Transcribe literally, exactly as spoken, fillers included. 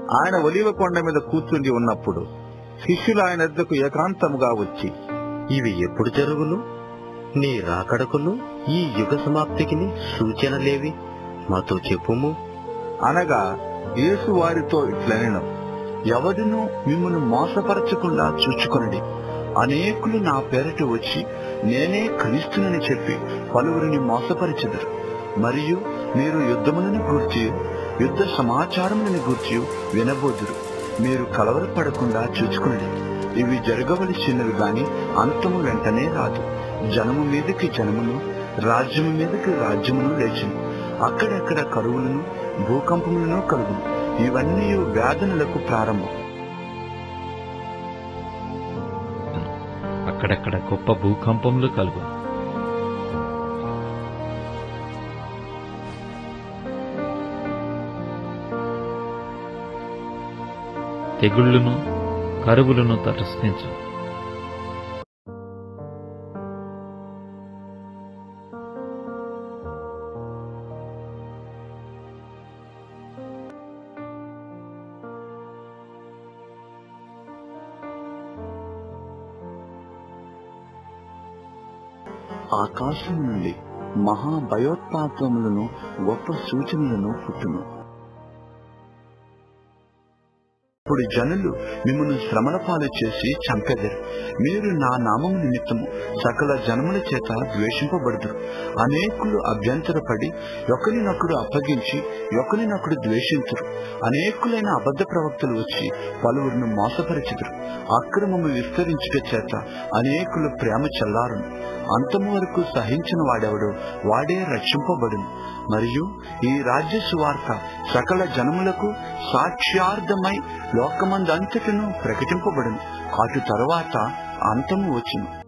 ఆయన ఒలీవ కొండ మీద కూర్చుండి ఉన్నప్పుడు శిష్యులు ఆయన వద్దకు ఏకాంతముగా వచ్చి, ఇవి ఎప్పుడు జరుగును? నీ రాకడకును ఈ యుగ సమాప్తికి సూచనలేవి? మాతో చెప్పుము అనగా యేసు వారితో ఇట్లనెను, ఎవడును మిమ్మల్ని మోసపరచకుండా చూచుకొనండి. అనేకులు నా పేరట వచ్చి నేనే క్రీస్తునని చెప్పి పలువురిని మోసపరిచెదరు. మరియు మీరు యుద్ధములను గూర్చి యుద్ధ సమాచారములను గూర్చి వినబోదురు. మీరు కలవరపడకుండా చూచుకునండి. ఇవి జరగవలసినవి గాని అంతము వెంటనే రాదు. జనము మీదకి జనమును, రాజ్యము మీదకి రాజ్యమును లేచును. అక్కడక్కడ కరువులను, భూకంపములను కలుగును. ఇవన్నీ వేదనలకు ప్రారంభం. అక్కడక్కడ గొప్ప భూకంపములు కలుగు. తెగుళ్లును కరువులను తటస్థించు. ఆకాశం నుండి మహా భయోత్పాతములను గొప్ప సూచనలను పుట్టును. ఇప్పుడు జనులు మిమ్మల్ని శ్రమల పాలు చేసి చంపెదరు. మీరు నా నామము నిమిత్తము సకల జనముల చేత ద్వేషింపబడుదురు. అనేకులు అభ్యంతరపడి ఒకరినొకడు అప్పగించి ఒకరినొకడు ద్వేషించురు. అనేకులైన అబద్ధ ప్రవక్తలు వచ్చి పలువురిని మోసపరిచెదరు. అక్రమము విస్తరించుట చేత అనేకులు ప్రేమ చల్లారును. అంతము వరకు సహించిన వాడెవడో వాడే రక్షింపబడును. మరియు ఈ రాజ్య సువార్త సకల జనములకు సాక్ష్యార్థమై లోకమందంతటను ప్రకటింపబడును. అటు తరువాత అంతము వచ్చును.